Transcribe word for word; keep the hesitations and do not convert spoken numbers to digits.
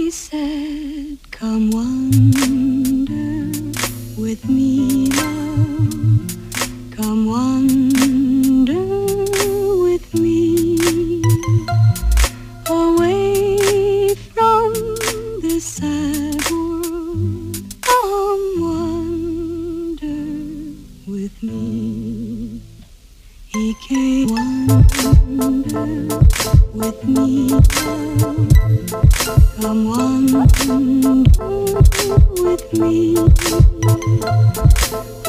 He said, come wander with me, love. Come wander with me, away from this sad world. Come wander with me. He came wander with me, love. Come wander with me,